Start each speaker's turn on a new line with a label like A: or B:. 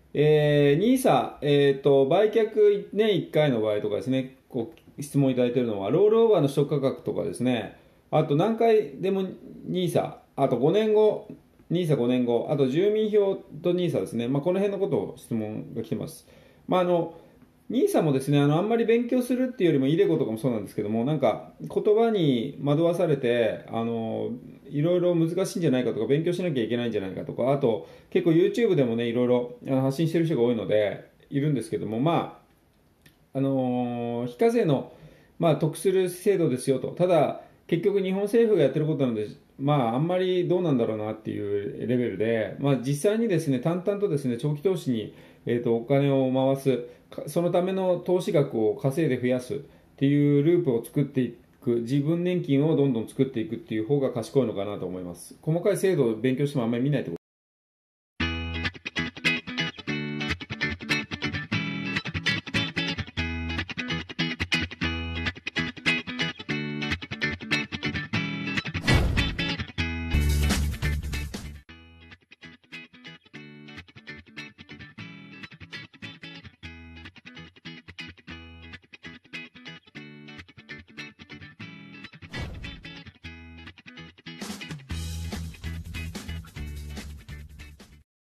A: NISA、売却年1回の場合とかですね、こう質問いただいているのは、ロールオーバーの取得価格とかですね、あと何回でも NISA、あと5年後、NISA 5年後、あと住民票と NISA ですね、まあ、この辺のことを質問が来てます。まあ、ニーサもですね、あんまり勉強するっていうよりも、イデコとかもそうなんですけども、なんか言葉に惑わされて、いろいろ難しいんじゃないかとか、勉強しなきゃいけないんじゃないかとか、あと、結構 YouTube でもね、いろいろ発信してる人が多いので、いるんですけども、まあ、非課税の、まあ、得する制度ですよと。ただ、結局日本政府がやってることなので、まあ、あんまりどうなんだろうなっていうレベルで、まあ、実際にですね、淡々とですね、長期投資に、お金を回す、そのための投資額を稼いで増やすっていうループを作っていく、自分年金をどんどん作っていくっていう方が賢いのかなと思います。細かい制度を勉強してもあんまり見ないってこと